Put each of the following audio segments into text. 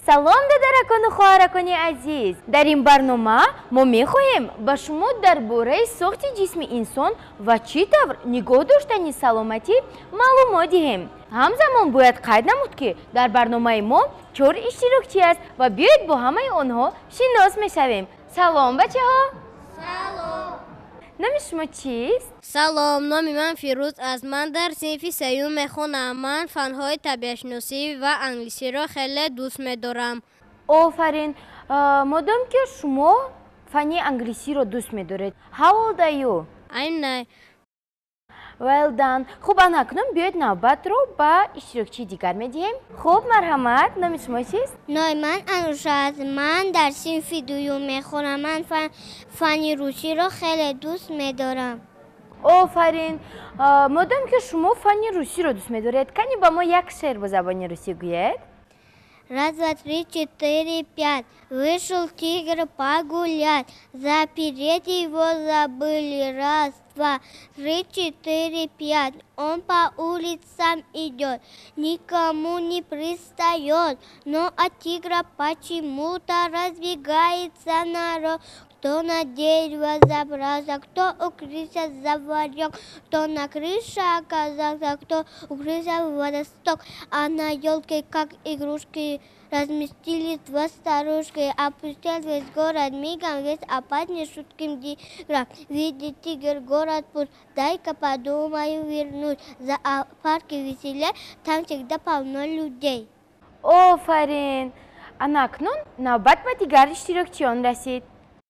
салом додаракону хоҳаракони азиз. Дар ин барнома мо мехоҳем ба шумо дар бораи сохти ҷисми инсон ва чӣ тавр нигоҳ доштани саломатӣ маълумот диҳем. ҳамзамон бояд қайд намуд ки дар барномаи мо 4 иштирокчӣ аст ва биёед бо ҳамаи онҳо шинос мешавем. Салом бачаҳо. Салом. Номи шумо чист? Салом, номи ман Фирӯз аст. Ман дар синфи сеюм мехонам. Ман фанҳои табиатшиносӣ ва англисиро хеле дӯст медорам. Офарин. Модом ки шумо фани англисиро дӯст медоред. How old are you? I'm 9. Well done. Хуб, анакнун биёед навбатро ба иштирокчии дигар медиҳем. Хуб, марҳамат. Номи шумо чист? Номи ман Ануша аст. Ман дар синфи дуюм мехонам. Ман фани русиро хеле дӯст медорам. Офарин. Модом ки шумо фани русиро дӯст медоред, кани ба мо як шеър бо забони русӣ гӯед? Раз, два, три, четыре, пять. Вышел тигр погулять. Запереть его забыли. Раз, два, три, четыре, пять. Он по улицам идет, никому не пристает. Но от тигра почему-то разбегается народ. Кто на дерево забрался, кто укрылся за варёк, кто на крыше оказался, кто укрылся в водосток. А на елке, как игрушки, разместились два старушки. Опустил весь город мигом, весь опасный шутким тигром. Видит тигр город пуст, дай-ка подумаю вернуть. За парки веселее, там всегда полно людей. Офарин. Анакнун навбат ба дигар иштирокчиён расид.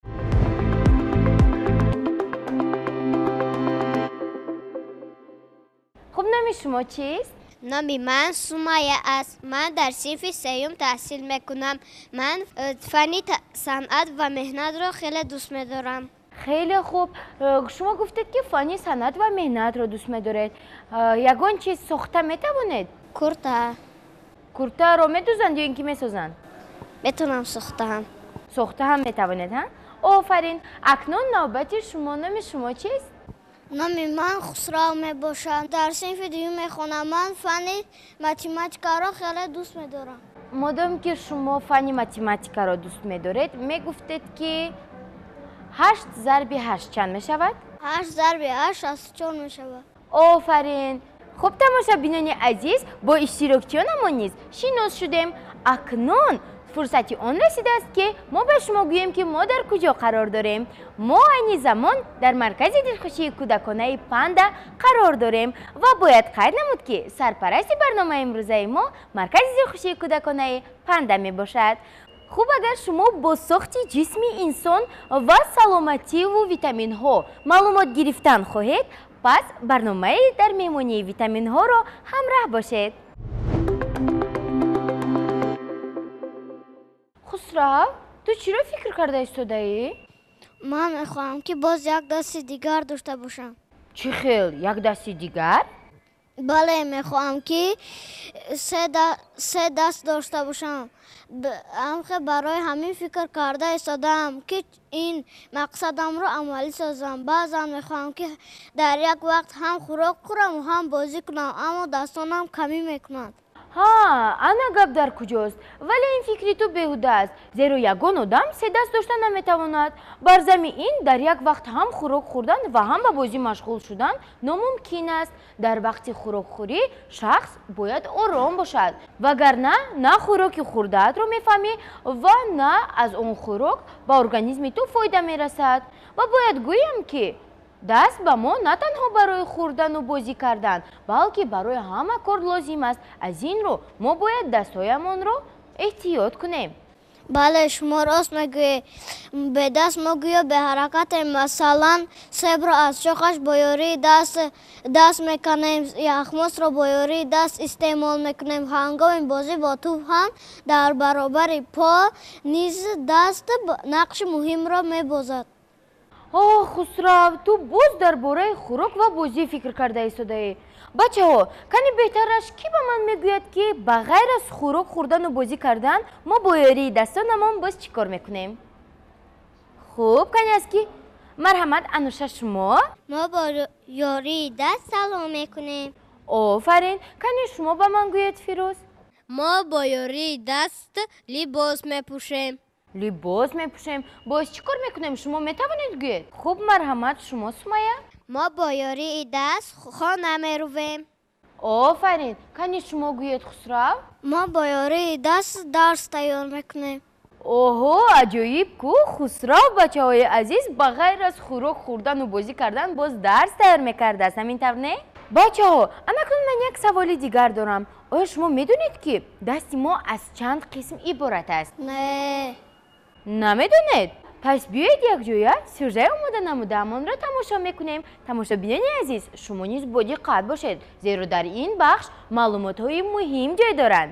Хуб, номи шумо чист? Номи ман Сумайя аст. Ман дар синфи сеюм таҳсил мекунам. Ман фани санъат ва меҳнатро хеле дӯст медорам. Хеле хуб. Шумо гуфтед ки фани санъат ва меҳнатро дӯст медоред. Ягон чиз сохта метавонед? Курта. Куртаро медӯзанд ё ин ки месозанд? Метавонам сохтаам. Сохта ҳам метавонед, ҳа? Офарин. Акнун навбати шумо. Номи шумо чист? Номи ман Хусрав мебошад. Дар синфи дуюм мехонам. Ман фани математикаро хеле дӯст медорам. Модом ки шумо фани математикаро дӯст медоред, мегуфтед ки 8 зарби 8 чанд мешавад? 8 зарби 8 64 мешавад. Офарин. Хуб, тамошабинони азиз, бо иштирокчиёнамон низ шинос шудем. Акнун фурсати он расидааст ки мо ба шумо гӯем ки мо дар куҷо қарор дорем. Мо айни замон дар маркази дилхушии кӯдаконаи Панда қарор дорем ва бояд қайд намуд ки сарпарасти барномаи имрӯзаи мо маркази дилхушии кӯдаконаи Панда мебошад. Хуб, агар шумо бо сохти ҷисми инсон ва саломативу витаминҳо маълумот гирифтан хоҳед, пас барномаи дар меҳмонии витаминҳоро ҳамроҳ бошед. Хусрав, ту чиро фикр карда истодаӣ? Ман мехоҳам ки боз як дасти дигар дошта бошам. Чӣ хел як дасти дигар? Бале, мехоҳам ки се даст дошта бошам. Амхе барои ҳамин фикр карда истодам ки ин мақсадамро амалӣ созам. баъзан мехоҳам ки дар як вақт ҳам хӯрок хӯрам, ҳам бозӣ кунам, аммо дастонам камӣ мекунад. Ана гап дар куҷост? Вале ин фикри ту беҳуда аст, зеро ягон одам се даст дошта наметавонад. Бар замми ин дар як вақт ҳам хӯрок хӯрдан ва ҳам ба бозӣ машғул шудан номумкин аст. Дар вақти хӯрокхӯрӣ шахс бояд ором бошад, вагарна на хӯроки хӯрдаатро мефаҳмӣ ва на аз он хӯрок ба организми ту фоида мерасад. Ва бояд гӯям ки даст ба мо на танҳо барои хӯрдану бозӣ кардан, балки барои ҳама кор лозим аст. Аз ин рӯ мо бояд дастҳоямонро эҳтиёт кунем. Бале, шумо рост мегӯед. Бедаст мо гӯё беҳаракатем. Масалан, себро аз шохаш бо ёрии даст меканем, яхмосро бо ёрии даст истеъмол мекунем. ҳангоми бозӣ бо туп ҳам дар баробари по низ даст нақши муҳимро мебозад. Хусрав, ту боз дар бораи хӯрок ва бозӣ фикр карда истодаӣ. Бачаҳо, кани беҳтараш кӣ ба ман мегӯяд ки ба ғайр аз хӯрок хӯрдану бозӣ кардан мо бо ёрии дастонамон боз чӣ кор мекунем? Хуб, кани аст ки марҳамат, Ануша, шумо? Мо бо ёрии даст салом мекунем. Офарин. Кани шумо ба ман гӯед, Фирӯз? мо бо ёрии даст либос мепӯшем. либос мепӯшем. боз чӣ кор мекунем? Шумо метавонед гӯед? Хуб, марҳамат. Шумо, Сумайя? мо бо ёрии даст хона мерувем. офарин. Кани шумо гӯед, Хусрав? мо бо ёрии даст дарс тайёр мекунем. оҳо, аҷоиб ку! Хусрав, бачаҳои азиз, ба ғайр аз хӯрок хӯрдану бозӣ кардан боз дарс тайёр мекардааст, ҳамин тавр не? бачаҳо, анакун ман як саволи дигар дорам. оё шумо медонед ки дасти мо аз чанд қисм иборат аст? Не. намедонед? пас биёед якҷоя сюжет омода намудаам, онро тамошо мекунем. тамошобинони азиз, шумо низ бодиққат бошед, зеро дар ин бахш маълумотҳои муҳим ҷой доранд.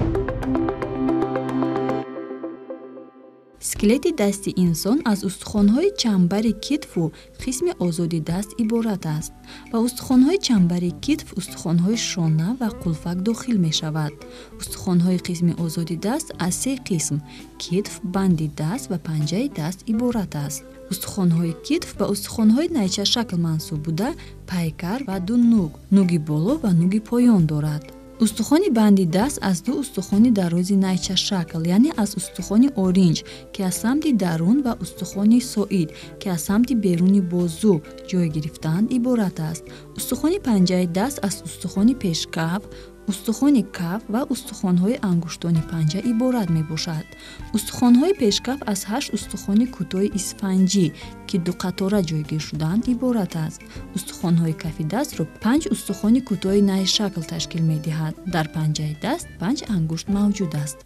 скелети дасти инсон аз устухонҳои чамбари китфу қисми озоди даст иборат аст. ба устухонҳои чамбари китф устухонҳои шона ва қулфак дохил мешавад. устухонҳои қисми озоди даст аз се қисм китф, банди даст ва панҷаи даст иборат аст. устухонҳои китф ба устухонҳои найчашакл мансуб буда пайкар ва ду нуг, нуги боло ва нуги поён дорад. устухони банди даст аз ду устухони дарози найчашакл, яъне аз устухони оринҷ ки аз самти дарун ва устухони соид ки аз самти беруни бозу ҷой гирифтаанд иборат аст. устухони панҷаи даст аз устухони пешкаф, устухони каф ва устухонҳои ангуштони панҷа иборат мебошад. устухонҳои пешкаф аз 8 устухони кӯтоҳи исфанҷӣ ки ду қатора ҷойгир шудаанд иборат аст. устухонҳои кафи дастро 5 устухони кӯтоҳи найшакл ташкил медиҳад. дар панҷаи даст 5 ангушт мавҷуд аст.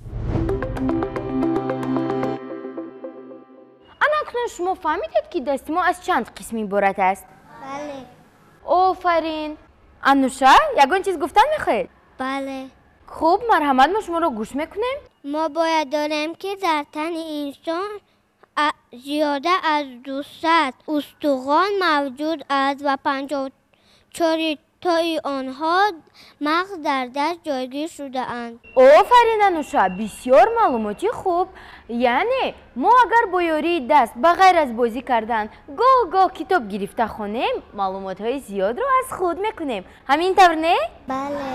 анакунун шумо фаҳмидед ки дасти мо аз чанд қисм иборат аст? бале. офарин. ануша, ягон чиз гуфтан мехоҳед? бале. хуб, марҳамат, мо шуморо гӯш мекунем. мо бояд донем ки дар тани инсон зиёда аз 200 устухон мавҷуд аст ва 54 тои онҳо мағз дар даст ҷойгир шудаанд. офарин ануша, бисёр маълумоти хуб. яъне мо агар бо ёрии даст ба ғайр аз бозӣ кардан гоҳ-гоҳ китоб гирифта хонем, маълумотҳои зиёдро аз худ мекунем. ҳамин тавр не? бале.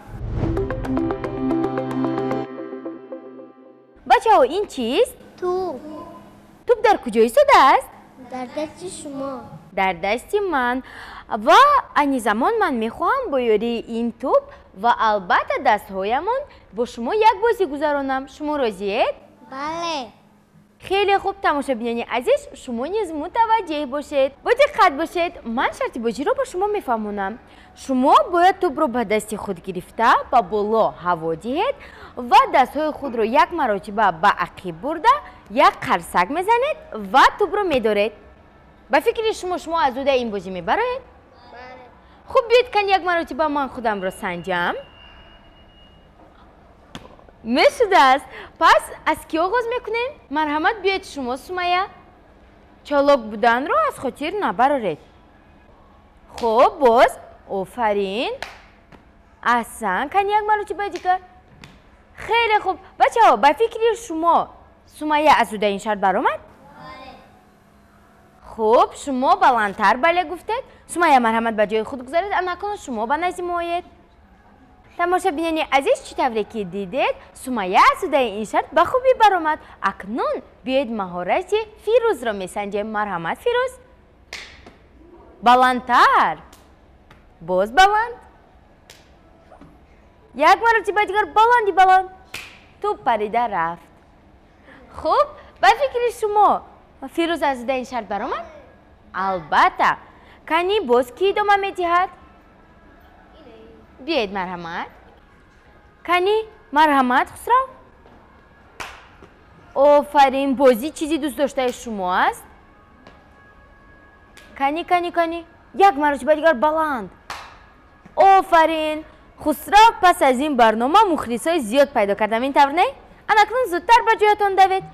бачаҳо, ин чист? туп. туп дар куҷо истодааст? дар дасти шумо. дар дасти ман. ва айни замон ман мехоҳам бо ёрии ин туп ва албатта дастҳоямон бо шумо як бозӣ гузаронам. шумо розиед? бале. хеле хуб, тамошобинони азиз, шумо низ мутаваҷҷеҳ бошед. бодиққат бошед, ман шарти бозиро ба шумо мефаҳмонам. шумо бояд тупро ба дасти худ гирифта ба боло ҳаво диҳед ва дастҳои худро як маротиба ба ақиб бурда як қарсак мезанед ва тупро медоред. ба фикри шумо аз зуда ин бозӣ мебароед? хуб, биёед кан як маротиба ман худамро санҷам. мешудааст. пас аз кӣ оғоз мекунем? марҳамат, биёед шумо, Сумайя. чолок буданро аз хотир набароред. хуб, боз. офарин. аҳсан. кан як маротиба дигар. хеле хуб. бачаҳо, ба фикри шумо Сумайя аз зуда ин шарт баромад? хуб, шумо баландтар бале гуфтед. Сумайя, марҳамат, ба ҷои худ гузаред. анакун шумо ба назди мо оед. тамошобинони азиз, чӣ тавре ки дидед, Сумайя аз зудаи ин шарт ба хубӣ баромад. акнун биёед маҳорати Фирӯзро месанҷем. марҳамат, Фирӯз. баландтар. боз баланд. як маротиба дигар баланди баланд. туп парида рафт. хуб, ба фикри шумо Фирӯз аз зудаи ин шарт баромад? албатта. кани боз ки идома медиҳад? биёед, марҳамат. кани марҳамат, Хусрав. офарин. бозӣ чизи дӯстдоштаи шумо аст? кани як маротиба дигар баланд. офарин. Хусрав пас аз ин барнома мухлисои зиёд пайдо кардам, ин тавр не? анакнун зудтар ба ҷоятон давед.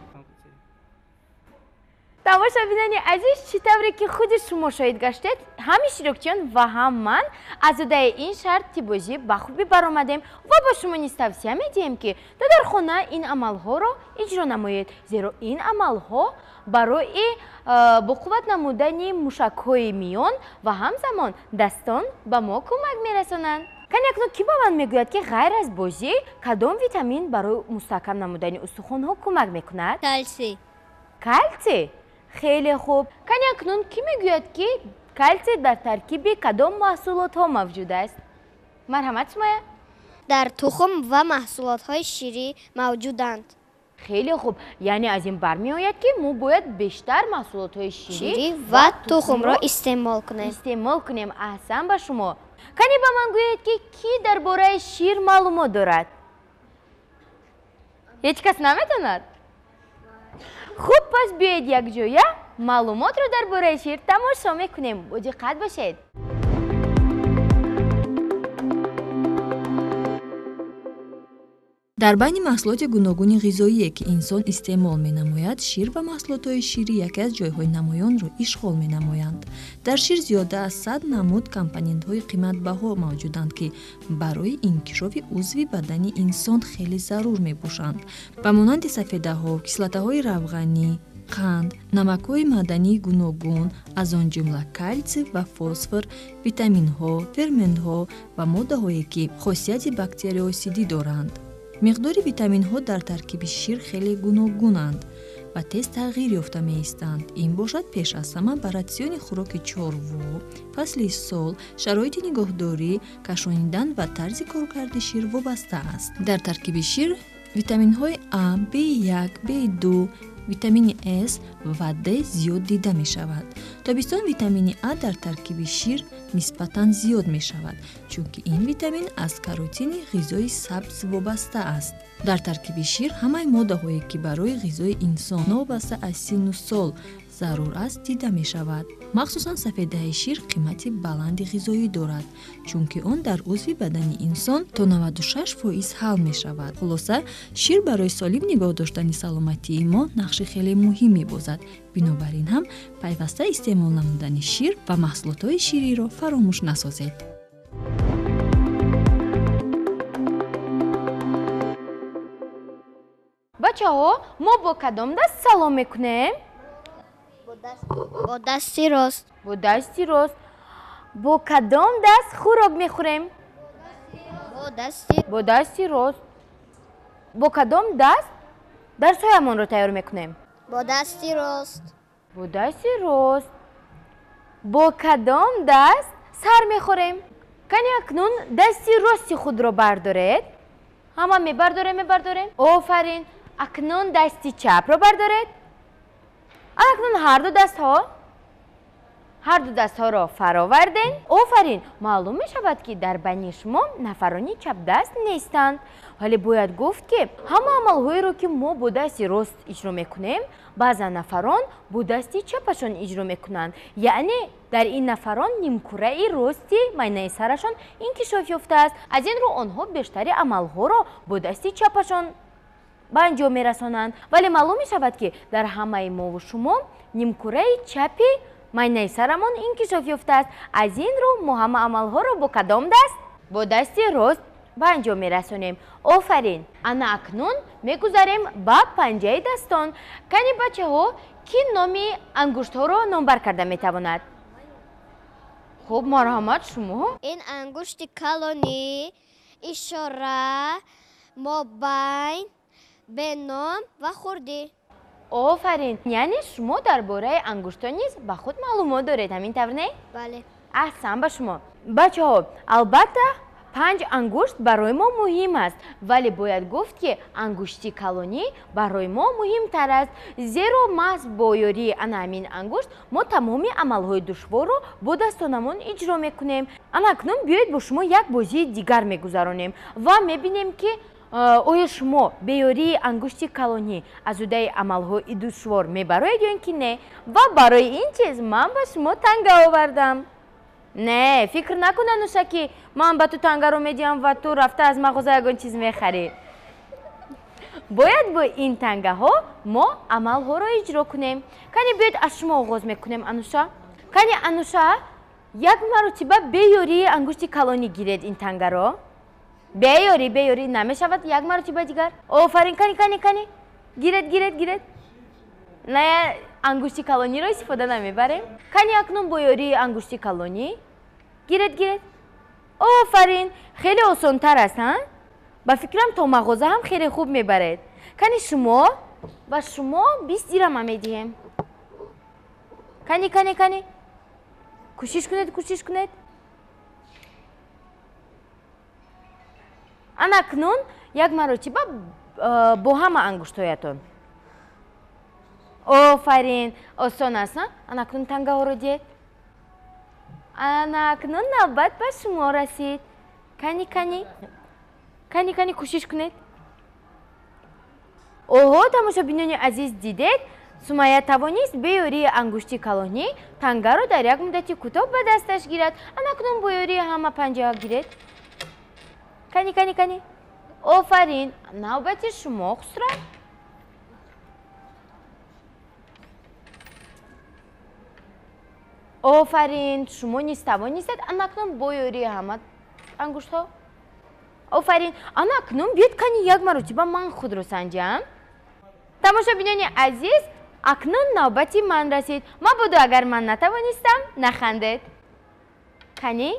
тамошобинони азиз, чӣ тавре ки худи шумо шоҳид гаштед, ҳам иштирокчиён ва ҳам ман аз зудаи ин шарти бозӣ ба хубӣ баромадем ва ба шумо низ тавсия медиҳем ки то дар хона ин амалҳоро иҷро намоед, зеро ин амалҳо барои боқувват намудани мушакҳои миён ва ҳамзамон дастон ба мо кӯмак мерасонанд. кани акнун ки ба ман мегӯяд ки ғайр аз бозӣ кадом витамин барои мустаҳкам намудани устухонҳо кӯмак мекунад? Кальций. Кальций? Хеле хуб. Кани акнун ки мегӯяд ки кальций дар таркиби кадом маҳсулотҳо мавҷуд аст? Марҳамат Сумайя. Дар тухм ва маҳсулотҳои ширӣ мавҷуданд. Хеле хуб. Яъне аз ин бармеояд ки мо бояд бештар маҳсулотҳои ширӣ ва тухмро истеъмол кунем. истеъмол кунем. Аҳсан ба шумо. Кани ба ман гӯед ки кӣ дар бораи шир маълумот дорад? Ҳеҷ кас наметонад? хуб, пас биёед якҷоя маълумотро дар бораи шир тамошо мекунем. Бо диққат бошед. дар байни маҳсулоти гуногуни ғизоие ки инсон истеъмол менамояд, шир ва маҳсулотҳои ширӣ яке аз ҷойҳои намоёнро ишғол менамоянд. дар шир зиёда аз 100 намуд компонентҳои қиматбаҳо мавҷуданд ки барои инкишофи узви бадани инсон хеле зарур мебошанд. ба монанди сафедаҳо, кислотаҳои равғанӣ, қанд, намакҳои маъдании гуногун, аз он ҷумла кальсий ва фосфор, витаминҳо, ферментҳо ва моддаҳое ки хосияти бактериосидӣ доранд. миқдори витаминҳо дар таркиби шир хеле гуногунанд ва тез тағйир ёфта меистанд. ин бошад пеш аз ҳама ба ратсиони хӯроки чорво, фасли сол, шароити нигоҳдорӣ, кашонидан ва тарзи коркарди шир вобаста аст. дар таркиби шир витаминҳои А, B1, B2, витамини С ва Д зиёд дида мешавад. тобистон витамини А дар таркиби шир нисбатан зиёд мешавад, чунки ин витамин аз каротини ғизои сабз вобаста аст. дар таркиби шир ҳамаи моддаҳое ки барои ғизои инсон новобаста аз синну сол зарур аст дида мешавад. махсусан сафедаи шир қимати баланди ғизоӣ дорад, чунки он дар узви бадани инсон то 96% ҳал мешавад. хулоса, шир барои солим нигоҳ доштани саломатии мо нақши хеле муҳим мебозад. бинобар ин ҳам пайваста истеъмол намудани шир ва маҳсулотҳои шириро фаромӯш насозед. бачаҳо, мо бо кадом даст салом мекунем? Бо дасти рост. бо дасти рост. бо кадом даст хӯрок мехӯрем? бо дасти рост. бо кадом даст дарсҳоямонро тайёр мекунем? Бо дасти рост. бо дасти рост. бо кадом даст сар мехӯрем? кани акнун дасти рости худро бардоред. ҳама мебардорем. офарин. акнун дасти чапро бардоред. акнун ҳарду дастҳоро фароварден. офарин. маълум мешавад ки дар байни шумо нафарони чапдаст нестанд. вале бояд гуфт ки ҳама амалҳоеро ки мо бо дасти рост иҷро мекунем, баъзан нафарон бо дасти чапашон иҷро мекунанд. яъне дар ин нафарон нимкураи рости майнаи сарашон инкишоф ёфтааст. аз ин рӯ онҳо бештари амалҳоро бо дасти чапашон ба анҷом мерасонанд. вале маълум мешавад ки дар ҳамаи мову шумо нимкураи чапи майнаи сарамон инкишоф ёфтааст. аз ин рӯ мо ҳама амалҳоро бо кадом даст? бо дасти рост ба анҷом мерасонем. офарин. ана акнун мегузарем ба панҷаи дастон. кани бачаҳо, ки номи ангуштҳоро номбар карда метавонад? хуб, марҳамат шумо. ин ангушти калонӣ, ишора, мобайн, беном ва хурдӣ. офарин. яъне шумо дар бораи ангуштҳо низ ба худ маълумот доред, ҳамин тавр не? бале. аҳсан ба шумо. бачаҳо, албатта 5 ангушт барои мо муҳим аст, вале бояд гуфт ки ангушти калонӣ барои мо муҳимтар аст, зеро маҳз бо ёрии ана ҳамин ангушт мо тамоми амалҳои душворро бо дастонамон иҷро мекунем. ана акнун биёед бо шумо як бозии дигар мегузаронем ва мебинем ки оё шумо бе ёрии ангушти калонӣ азудаи амалҳои душвор мебароед ё ин ки не. ва барои ин чиз ман ба шумо танга овардам. не, фикр накун Ануша ки ман ба ту тангаро медиҳам ва ту рафта аз мағоза ягон чиз мехарӣ. бояд бо ин тангаҳо мо амалҳоро иҷро кунем. кани биёед аз шумо оғоз мекунем Ануша. кани Ануша, як маротиба бе ёрии ангушти калонӣ гиред ин тангаро. бе ёрӣ намешавад як маротиба дигар. офарин. кани гиред. не, ангушти калониро истифода намебарем. кани акнун бо ёрии ангушти калонӣ гиред. офарин, хеле осонтар аст, ҳа? ба фикрам то мағоза ҳам хеле хуб мебаред. Кани шумо ба шумо 20 дирҳам медиҳем. Кани. Кӯшиш кунед. Анакнун як маротиба бо ҳама ангуштҳоятон. Офарин, осон аст, ҳа? Анакнун тангаҳоро диҳед. Анакнун навбат ба шумо расид. Кани, кӯшиш кунед. Оҳо, тамошобинони азиз дидед, Сумайя тавонист бе ёрии ангушти калонӣ тангаро дар як муддати кӯтоҳ ба дасташ гирад. Анакнун бо ёрии ҳама панҷаҳо гиред. Кани. Офарин, навбати шумо хусрат. Офарин, шумо низ тавонистед анакнун бо ёрии ҳама ангуштҳо. Офарин, анакнун биёед кани як маротиба ман худро санҷам. Тамошобинони азиз, акнун навбати ман расид. Мабодо агар ман натавонистам, нахандед. Кани?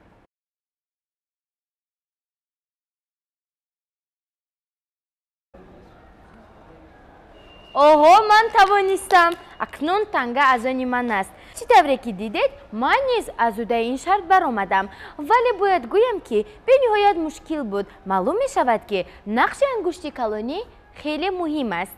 Оҳо, ман тавонистам. Акнун танга аз они ман аст. Чӣ тавре ки дидед, ман низ аз удаи ин шарт баромадам. Вале бояд гӯям ки бениҳоят мушкил буд. Маълум мешавад ки нақши ангушти калонӣ хеле муҳим аст.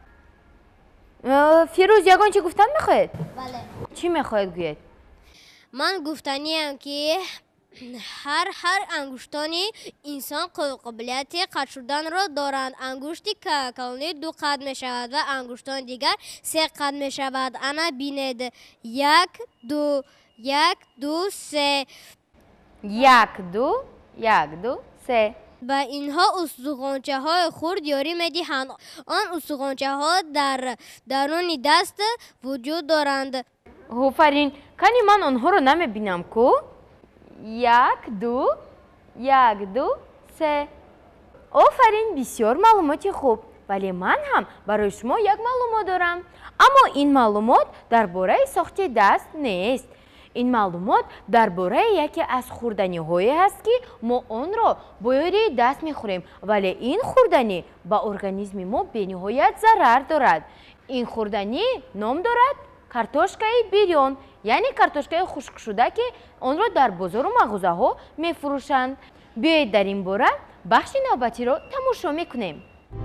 Фирӯз, ягон чӣ гуфтан мехоҳед? Бале. Чӣ мехоҳед гӯед? Ман гуфтаниям ки ҳар ангуштони инсон қобилияти қат шуданро доранд. Ангушти калонӣ 2 қат мешавад ва ангуштони дигар 3 қат мешавад. Ана бинед. 1, 2, 1, 2, 3. 1, 2, 3. ба инҳо устухончаҳои хурд ёрӣ медиҳанд. Он устухончаҳо дар даруни даст вуҷуд доранд. Офарин, кани ман онҳоро намебинам ку? 1, 2, 3. Офарин, бисёр маълумоти хуб. Вале ман ҳам барои шумо як маълумот дорам. Аммо ин маълумот дар бораи сохти даст нест. ин маълумот дар бораи яке аз хурданиҳое ҳаст ки мо онро бо ёрии даст мехӯрем, вале ин хурданӣ ба организми мо бениҳоят зарар дорад. ин хурданӣ ном дорад картошкаи бирён, яъне картошкаи хушкшуда ки онро дар бозору мағозаҳо мефурӯшанд. биёед дар ин бора бахши навбатиро тамошо мекунем.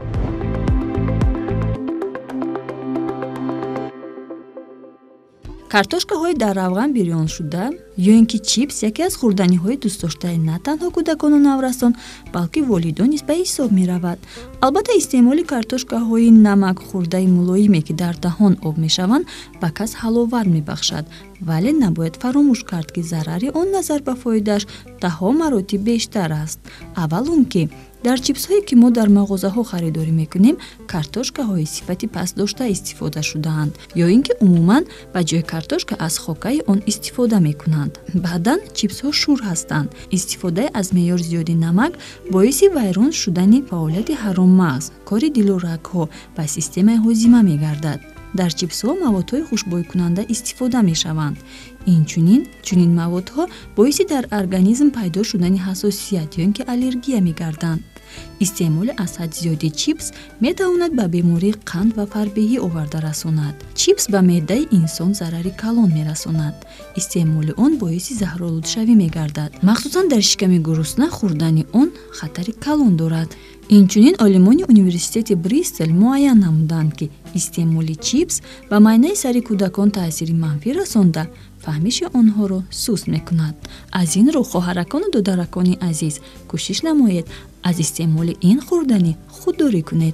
картошкаҳои дар равған бирёншуда ё ин ки чипс яке аз хурданиҳои дӯстдоштаи на танҳо кӯдакону наврасон, балки волидон низ ба ҳисоб меравад. албатта истеъмоли картошкаҳои намакхӯрдаи мулоиме ки дар даҳон об мешаванд ба кас ҳаловат мебахшад, вале набояд фаромӯш кард ки зарари он назар ба фоидааш даҳо маротиб бештар аст. аввал он ки дар чипсҳое ки мо дар мағозаҳо харидорӣ мекунем картошкаҳои сифати пастдошта истифода шудаанд, ё ин ки умуман ба ҷои картошка аз хокаи он истифода мекунанд. баъдан чипсҳо шур ҳастанд. истифодаи аз меъёр зиёди намак боиси вайрон шудани фаъолияти ҳароммағз, кори дилу рагҳо ва системаи ҳозима мегардад. дар чипсҳо маводҳои хушбойкунанда истифода мешаванд. инчунин чунин маводҳо боиси дар организм пайдо шудани ҳассосият ё ин ки аллергия мегарданд. истеъмоли аз ҳад зиёди чипс метавонад ба бемории қанд ва фарбеҳӣ оварда расонад. чипс ба меъдаи инсон зарари калон мерасонад. истеъмоли он боиси заҳролудшавӣ мегардад. махсусан дар шиками гурусна хӯрдани он хатари калон дорад. инчунин олимони университети Бристол муайян намуданд ки истеъмоли чипс ба майнаи сари кӯдакон таъсири манфӣ расонда, фаҳмиши онҳоро суст мекунад. аз ин рӯ хоҳаракону додаракони азиз, кӯшиш намоед аз истеъмоли ин хӯрданӣ худдорӣ кунед.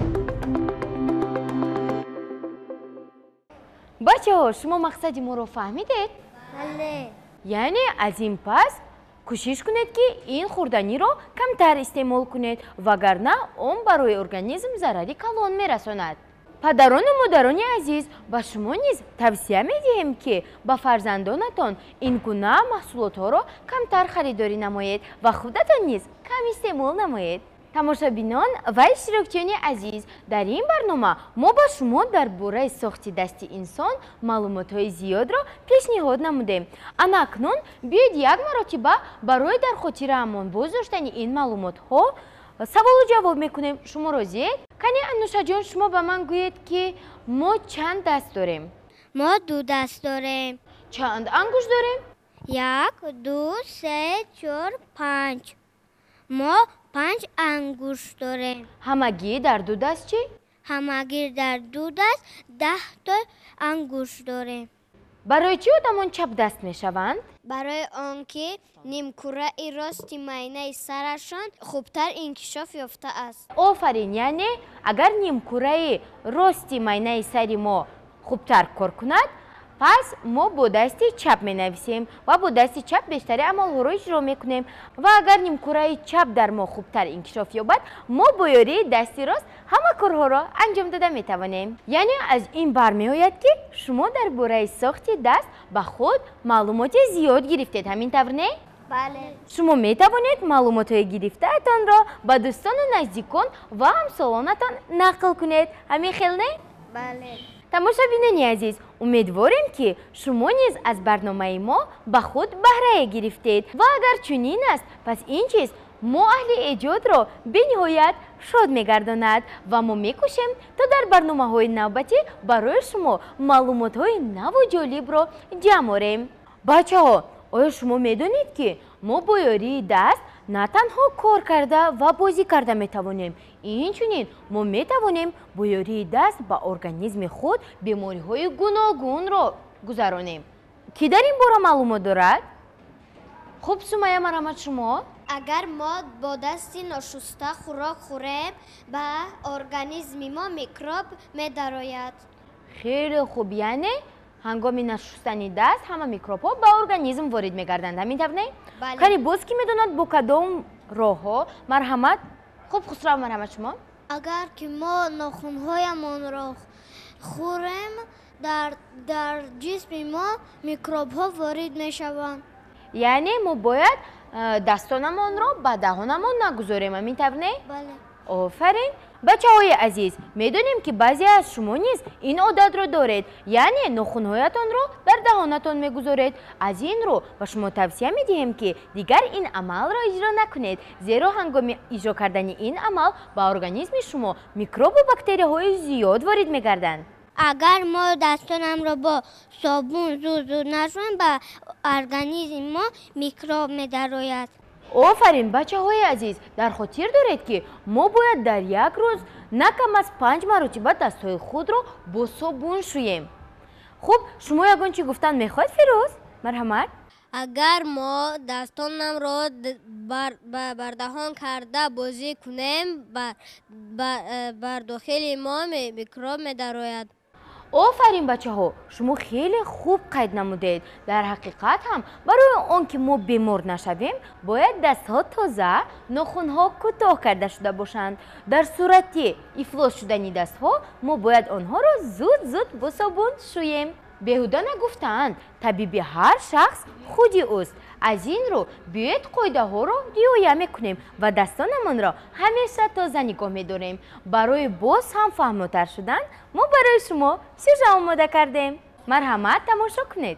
бачаҳо, шумо мақсади моро фаҳмидед? бале. яъне аз ин пас кӯшиш кунед ки ин хӯрданиро камтар истеъмол кунед, вагарна он барои организм зарари калон мерасонад. падарону модарони азиз, ба шумо низ тавсия медиҳем ки ба фарзандонатон ин гуна маҳсулотҳоро камтар харидорӣ намоед ва худатон низ кам истеъмол намоед. тамошобинон ва иштирокчиёни азиз, дар ин барнома мо ба шумо дар бораи сохти дасти инсон маълумотҳои зиёдро пешниҳод намудем. Ана акнун биёед як маротиба барои дар хотираамон боз доштани ин маълумотҳо саволу ҷавоб мекунем. Шумо розиед? Кане Анушаҷон, шумо ба ман гӯед ки мо чанд даст дорем? мо 2 даст дорем. Чанд ангуш дорем? 1, 2, 3, 4, 5. мо 5 ангуш дорем. Ҳамагӣ дар 2 даст чӣ? ҳамагир дар 2 даст 10 та ангуш дорем. Барои чӣ одамон чап даст мешаванд? барои он ки нимкураи рости майнаи сарашон хубтар инкишоф ёфтааст. Офарин, яъне агар нимкураи рости майнаи сари мо хубтар кор кунад, пас мо бо дасти чап менависем ва бо дасти чап бештари амалҳоро иҷро мекунем. Ва агар нимкураи чап дар мо хубтар инкишоф ёбад, мо бо ёрии дасти рост ҳама корҳоро анҷом дода метавонем. Яъне аз ин бармеояд ки шумо дар бораи сохти даст ба худ маълумоти зиёд гирифтед, ҳамин тавр не? бале. шумо метавонед маълумотҳои гирифтаатонро ба дӯстону наздикон ва ҳамсолонатон нақл кунед. Ҳамин хел не? бале. тамошобинони азиз, умедворем ки шумо низ аз барномаи мо ба худ баҳрае гирифтед ва агар чунин аст, пас ин чиз мо аҳли эҷодро бениҳоят шод мегардонад ва мо мекӯшем то дар барномаҳои навбатӣ барои шумо маълумотҳои наву ҷолибро ҷамъ орем. бачаҳо, оё шумо медонед ки мо бо ёрии даст на танҳо кор карда ва бозӣ карда метавонем, инчунин мо метавонем бо ёрии даст ба организми худ бемориҳои гуногунро гузаронем. Ки дар ин бора маълумот дорад? хуб, Сумайя Марҳамат, шумо? агар мо бо дасти ношуста хӯрок хӯрем, ба организми мо микроб медарояд. хеле хуб, яъне ҳангоми нашустани даст ҳама микробҳо ба организм ворид мегарданд, ҳамин тавр не? Бале. Кани боз ки медонад бо кадом роҳҳо? Марҳамат. хуб, Хусрав Марҳамат, шумо? агар ки мо нохунҳоямонро хӯрем, дар ҷисми мо микробҳо ворид мешаванд. яъне мо бояд дастонамонро ба даҳонамон нагузорем, ҳамин тавр не? бале. офарин. бачаҳои азиз, медонем ки баъзе аз шумо низ ин одатро доред, яъне нохунҳоятонро дар даҳонатон мегузоред. аз ин рӯ ба шумо тавсия медиҳем ки дигар ин амалро иҷро накунед, зеро ҳангоми иҷро кардани ин амал ба организми шумо микробу бактерияҳои зиёд ворид мегарданд. агар мо дастонамро бо собун зуд нашӯем, ба организми мо микроб медарояд. офарин, бачаҳои азиз, дар хотир доред ки мо бояд дар як рӯз на кам аз 5 маротиба дастҳои худро бо собун шӯем. хуб, шумо ягон чӣ гуфтан мехоҳед, Фирӯз? Марҳамат. агар мо дастонамро бар даҳон карда бозӣ кунем, бар дохили мо микроб медарояд. офарин бачаҳо, шумо хеле хуб қайд намудед. дар ҳақиқат ҳам барои он ки мо бемор нашавем, бояд дастҳо тоза, нохунҳо кӯтоҳ карда шуда бошанд. дар сурати ифлос шудани дастҳо мо бояд онҳоро зуд бо собун шӯем. беҳуда нагуфтаанд, табиби ҳар шахс худи ӯст. аз ин рӯ биёед қоидаҳоро риоя мекунем ва дастонамонро ҳамеша тоза нигоҳ медорем. барои боз ҳам фаҳмотар шудан, мо барои шумо сюжа омода кардем. марҳамат, тамошо кунед.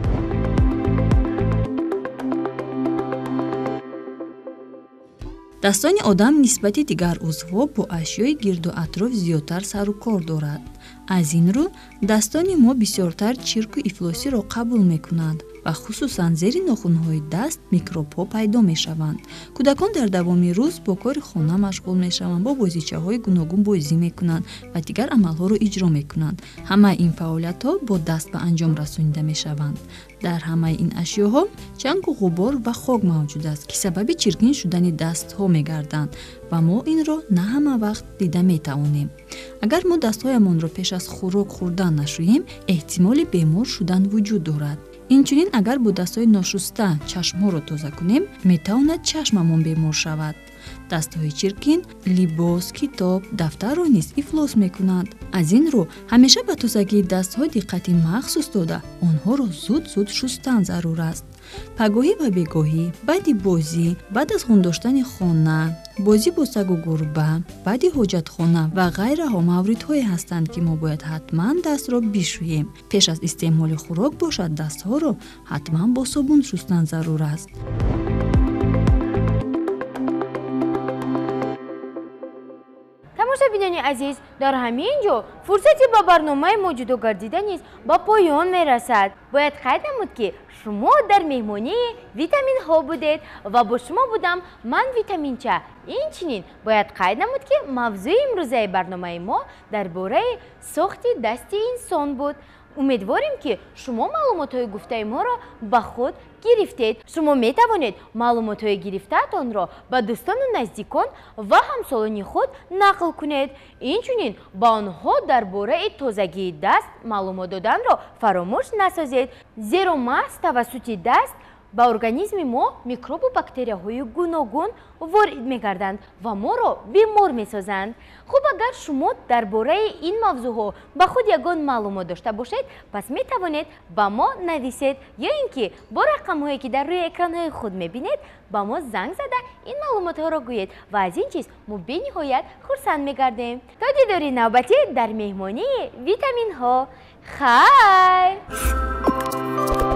дастони одам нисбати дигар узвҳо бо ашёи гирду атроф зиёдтар сару кор дорад. аз ин рӯ дастони мо бисёртар чирку ифлосиро қабул мекунанд ва хусусан зери нохунҳои даст микробҳо пайдо мешаванд. кӯдакон дар давоми рӯз бо кори хона машғул мешаванд, бо бозичаҳои гуногун бозӣ мекунанд ва дигар амалҳоро иҷро мекунанд. ҳамаи ин фаъолиятҳо бо даст ба анҷом расонида мешаванд. дар ҳамаи ин ашёҳо чангу ғубор ва хок мавҷуд аст, ки сабаби чиркин шудани дастҳо мегарданд ва мо инро на ҳама вақт дида метавонем. агар мо дастҳоямонро пеш аз хӯрок хӯрдан нашӯем, эҳтимоли бемор шудан вуҷуд дорад. инчунин агар бо дастҳои ношуста чашмҳоро тоза кунем, метавонад чашмамон бемор шавад. дастҳои чиркин либос, китоб, дафтарро низ ифлос мекунанд. аз ин рӯ ҳамеша ба тозагии дастҳо диққати махсус дода онҳоро зуд шустан зарур аст. пагоҳӣ ва бегоҳӣ, баъди бозӣ, баъд аз хундоштани хона, бозӣ бо сагу гурба, баъди ҳоҷатхона ва ғайраҳо мавридҳое ҳастанд, ки мо бояд ҳатман дастро бишӯем. пеш аз истеъмоли хӯрок бошад, дастҳоро ҳатман бо собун шустан зарур аст. тамошобинони азиз, дар ҳамин ҷо фурсати ба барномаи мо ҷудо гардида низ ба поён мерасад. бояд қайд намуд, ки шумо дар меҳмонии витаминҳо будед ва бо шумо будам ман витаминча. инчунин бояд қайд намуд, ки мавзӯи имрӯзаи барномаи мо дар бораи сохти дасти инсон буд. умедворим, ки шумо маълумотҳои гуфтаи моро ба худ гирифтед. шумо метавонед маълумотҳои гирифтаатонро ба дӯстону наздикон ва ҳамсолони худ нақл кунед. инчунин ба онҳо дар бораи тозагии даст маълумот доданро фаромӯш насозед, зеро маҳз тавассути даст ба организми мо микробу бактерияҳои гуногун ворид мегарданд ва моро бемор месозанд. хуб, агар шумо дар бораи ин мавзӯъҳо ба худ ягон маълумот дошта бошед, пас метавонед ба мо нависед ё ин ки бо рақамҳое ки дар рӯи экранҳои худ мебинед ба мо занг зада ин маълумотҳоро гӯед ва аз ин чиз мо бениҳоят хурсанд мегардем. то дидори навбатӣ дар меҳмонии витаминҳо. хайр.